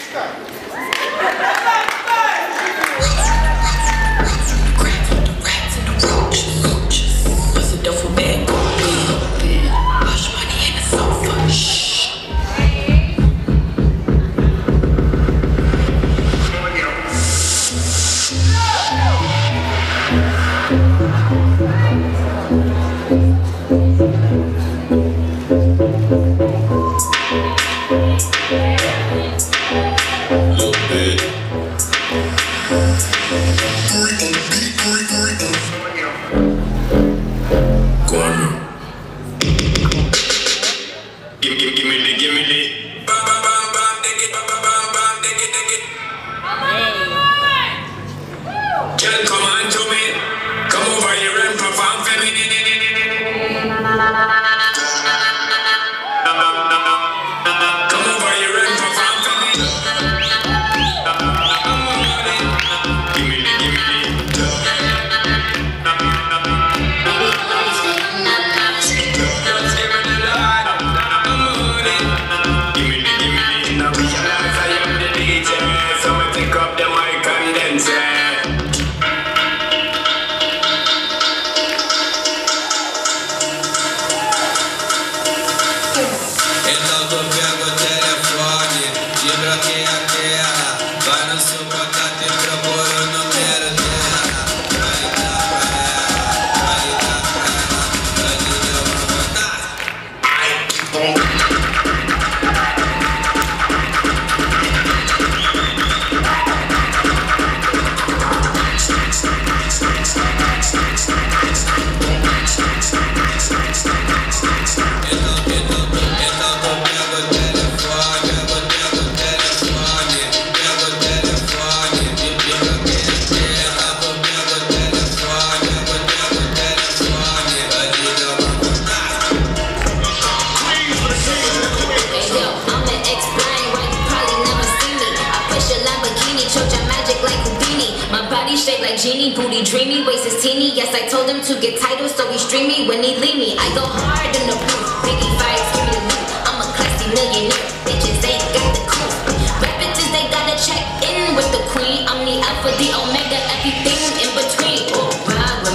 Genie, booty dreamy, waist is teeny. Yes, I told him to get titles, so he stream me when he leave me. I go hard in the booth, biggie vibes, give me the loot. I'm a classy millionaire, bitches ain't got the coup. Rap bitches, they gotta check in with the queen. I'm the alpha, the omega, everything in between. Oh, ride with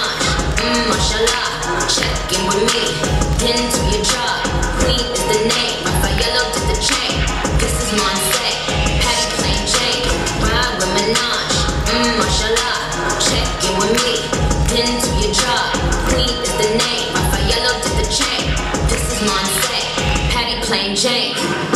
Minaj, mashallah. Check in with me, pin to your jaw. Queen is the name, Raphael to the chain. This is Monse, Patty plain Jane. Ride with Minaj, mashallah. Check in with me, pin to your jaw. Queen is the name, Raphael to the chain. This is Monse, Patty plain Jane.